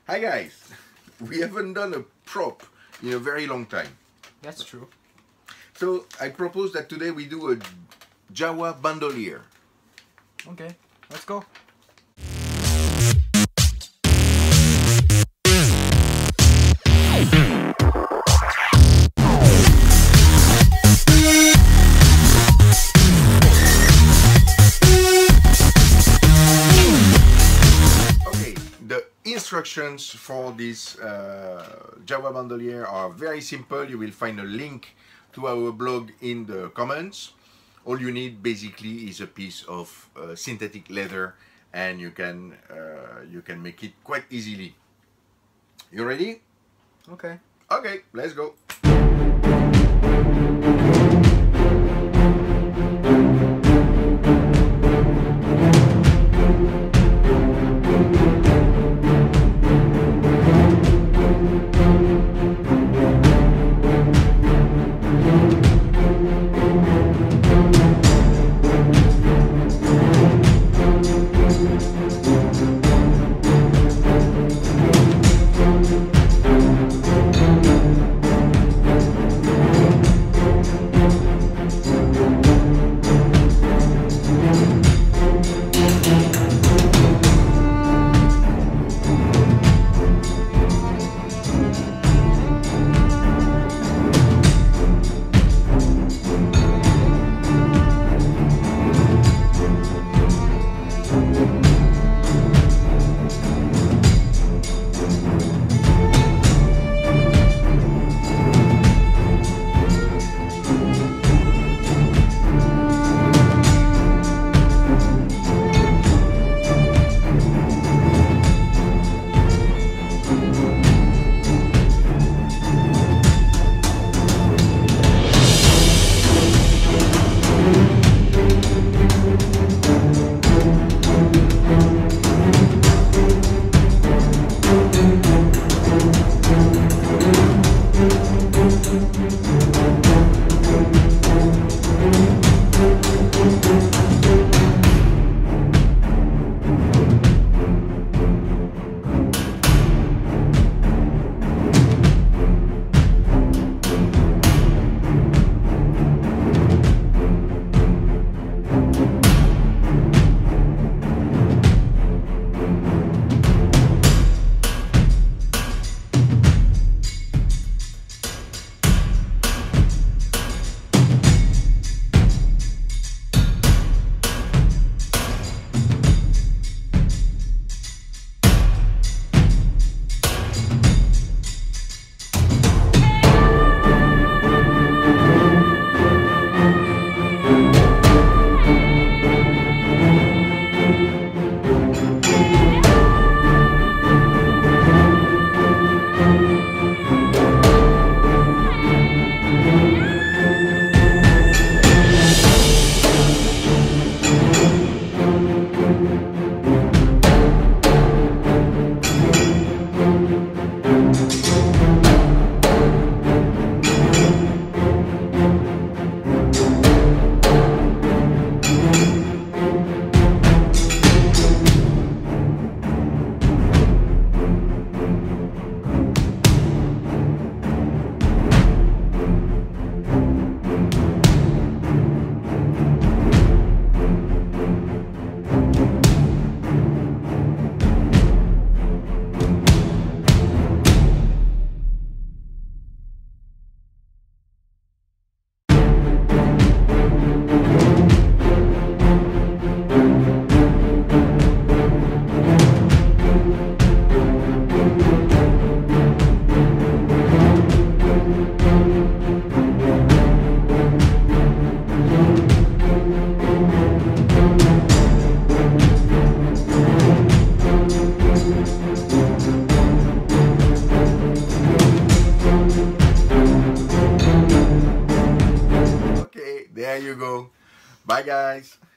Hi guys! We haven't done a prop in a very long time. That's true. So I propose that today we do a Jawa bandolier. Okay, let's go. Instructions for this Jawa bandolier are very simple. You will find a link to our blog in the comments. All you need basically is a piece of synthetic leather, and you can make it quite easily. You ready? Okay. Okay, let's go. There you go. Bye guys.